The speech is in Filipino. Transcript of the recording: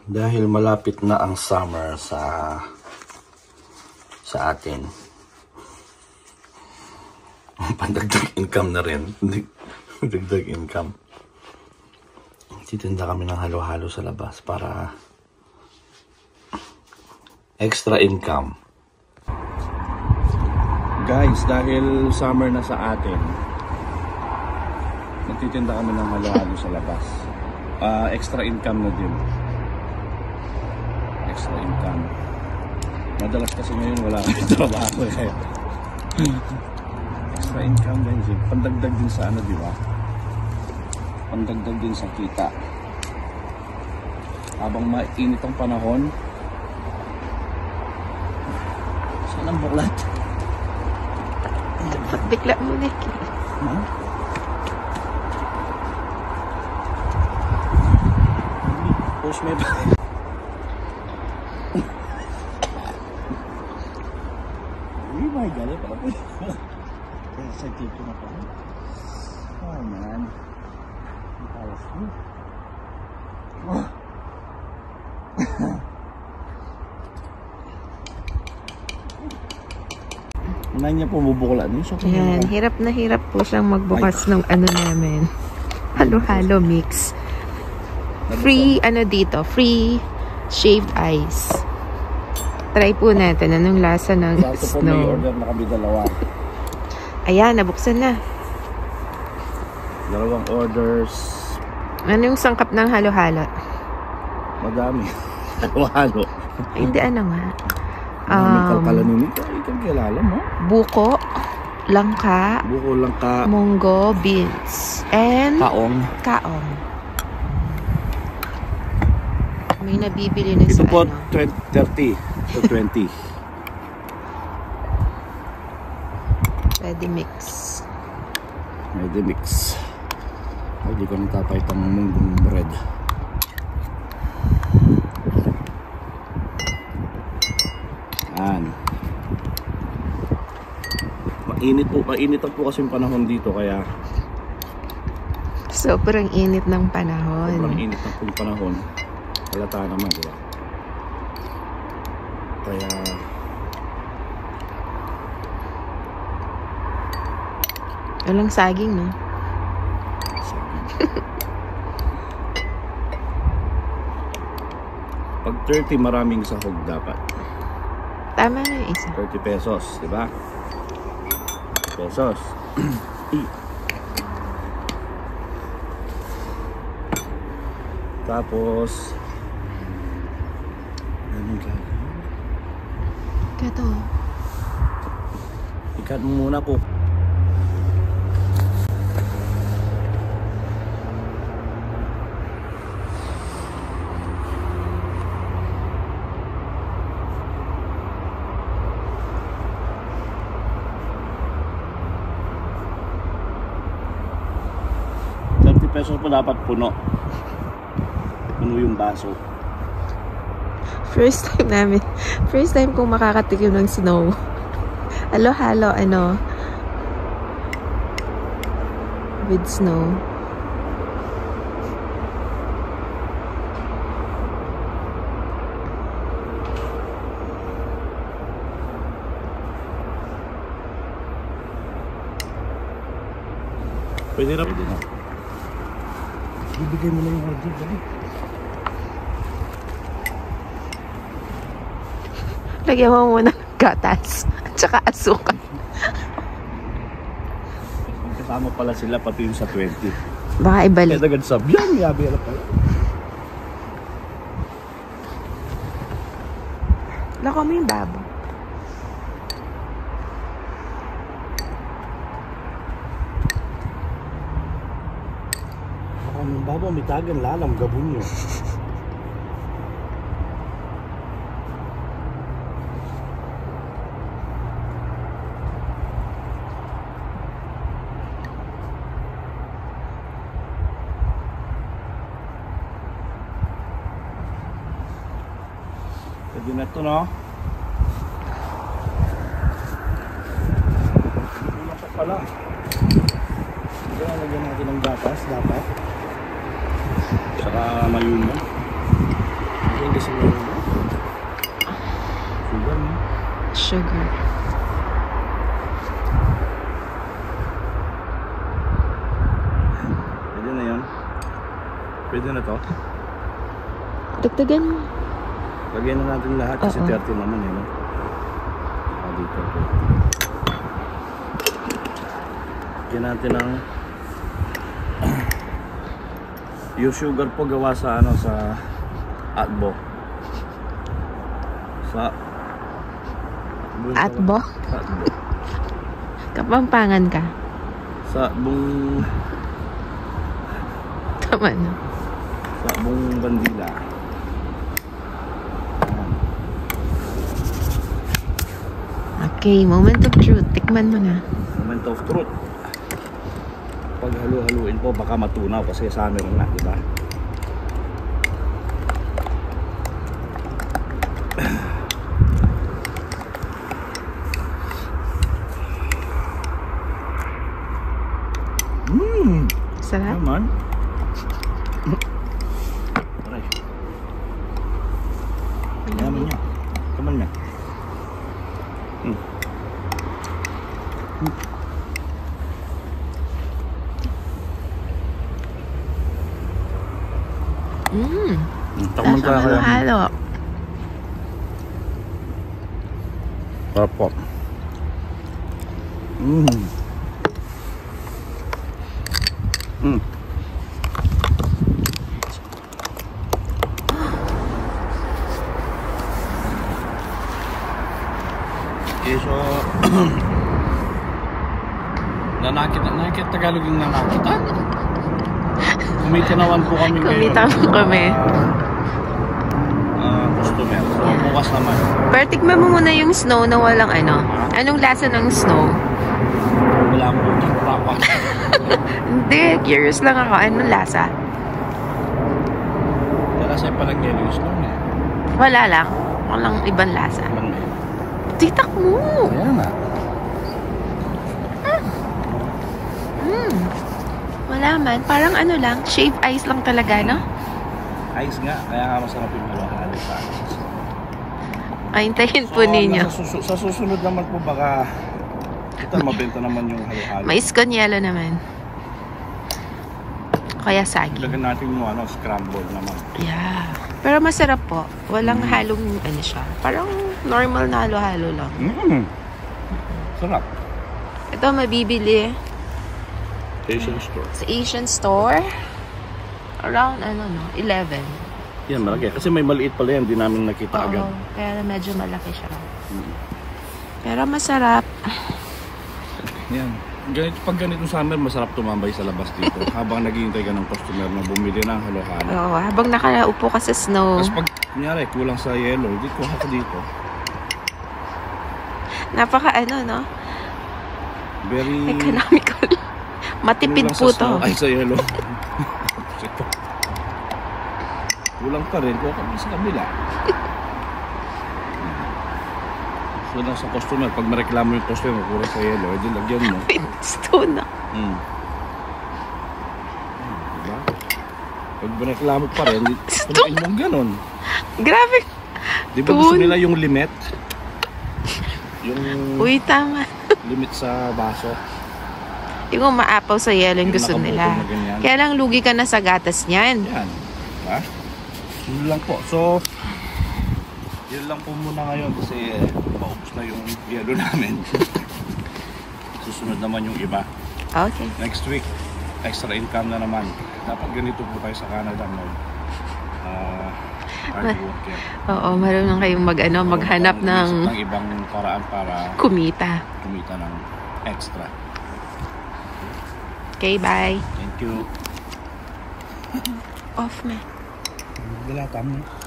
Dahil malapit na ang summer sa atin. Pandagdag income na rin. Dagdag income. Titinda kami ng halo-halo sa labas para extra income. Guys, dahil summer na sa atin, nagtitinda kami ng halo-halo sa labas. Extra income na din. Extra income. Madalas kasi ngayon wala kami trabaho kaya extra income din. Pandagdag din sa ano, di ba? Pandagdag din sa kita. Habang mainit ang panahon. Saan ang buklat? Bigla mo na. Post me ba? Oh my God, pala po. Kaya sa tito na pa. Oh man. Ang talas mo. Unahin niya po bubukulan. Ayan, hirap na hirap po siyang magbukas ng ano namin. Halo-halo mix. Free, ano dito, free shaved ice. Try po natin anong lasa ng snow. May order na kami dalawa. Ayan, nabuksan na. Dalawang orders. Anong sangkap ng halo-halo? Madami. Halo-halo. Ay, hindi, ano nga? Ikaw kilala mo? Buko, langka, munggo, beans, and kaong. May nabibili na ito sa po, ano? 30 to 20. Ready mix. Ready mix. Hindi ko natapay itong munggong bread. Yan. Mainit po kasi yung panahon dito kaya sobrang init ng panahon. Sobrang init ng panahon. Halata naman, di ba? Kaya walang saging, no? Pag 30, maraming sahog dapat. Tama na yung isa. 30 pesos, di ba? Pesos. Tapos anong gagawin? Kato. Ikat mo muna po. Pesos po dapat puno yung baso. First time kong makakatikim ng snow. Halo-halo ano with snow. Pwede na. Ibigay mo na yung order, dali. Lagyan mo muna ng gatas at saka asukal. Kasama pala sila pati yung sa 20. Baka ibalik. Kaya agad sabihan, yabi ala pala. Lako mo yung babo. Ang babo, mitagan lalam, gabon nyo. Pwede na ito, no? Wala pa pala. Lagyan natin ng gatas, dapat. Saka mayuno. sa yelo. Sugar mo. Sugar. Pwede na yan. Pwede na to. Dagdagan mo. Lagyan na natin lahat kasi Oo. 30 naman eh. No? Dito. Lagyan natin ang yung sugar po gawa sa ano sa atbo. Sa Atbo? Atbo. Kapampangan ka. Sa bung Tama na. sa bung bandila. Okay, moment of truth. Tikman mo na. Moment of truth. Pag halu-haluin po baka matunaw kasi summer na, di ba? Sarap. Naman. Aray. Yaman niya. Kaman niya. Takman ka kaya. Halo. Sarap po. Okay, so nanakit Tagalog yung nanakita. Kumitinawan po kami ngayon. Kumitawan kami. Customer. So bukas naman. Pero tikman mo muna yung snow na walang ano. Anong lasa ng snow? Wala mo pa. Hindi, curious lang ako. Anong lasa? Wala sa'yo parang yellow yung snow eh. Wala lang. Walang ibang lasa. Walang may. Titak mo! Kaya nga. Wala man. Parang ano lang. Shave ice lang talaga, no? Ice nga. Kaya nga masarap yung halo-halo sa ice. Hintayin po ninyo. Sa susunod naman po baka ito mabenta naman yung halo-halo. Mais con yelo naman. Kaya sagi. Ilagyan natin yung ano, scramble naman. Yeah. Pero masarap po. Walang halong ano siya. Parang normal na halo-halo lang. Sarap. Ito mabibili Asian store. sa Asian store. Around 11. Yan, malaki. Kasi may maliit pala yan. Di namin nakita agad. Oo, kaya medyo malaki siya. Pero masarap. Yan. Pag ganitong summer, masarap tumambay sa labas dito. Habang naghihintay ka ng customer na bumili ng halo-halo. Oo, habang nakaupo ka sa snow. Tapos pag, kunyari, kulang sa yellow, hindi kuha ka dito. Napaka no? Very... Economical. Matipid kulang po sa snow. to. Ay, sa yellow. Kulang pa rin. Kuha ka sa kabila. So lang sa customer, pag mareklamo yung customer, kulang sa yellow, edi lagyan mo. Stone na. Diba? Pag mareklamo pa rin, punuin mo ganun. Grabe. Di ba gusto nila yung limit? Yung Uy, tama. limit sa baso. Yung maapaw sa yelo yung gusto nakabukol nila. na ganyan. Kaya lang lugi ka na sa gatas niyan. Yan. Diba? Yun lang po. So, yun lang po muna ngayon kasi maubos na yung yelo namin. Susunod naman yung iba. Okay. Next week, extra income na naman. Dapat ganito po tayo sa Canada mo. Hard worker. Oo, marunong kayong maghanap ng ibang paraan para kumita. ng extra. Okay, bye. Thank you. Off na. Wala tama.